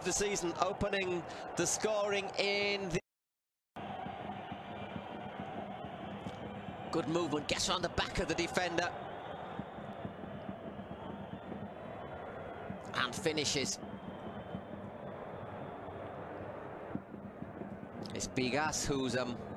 the season, opening the scoring in the... Good movement, gets around the back of the defender and finishes. It's Bigas who's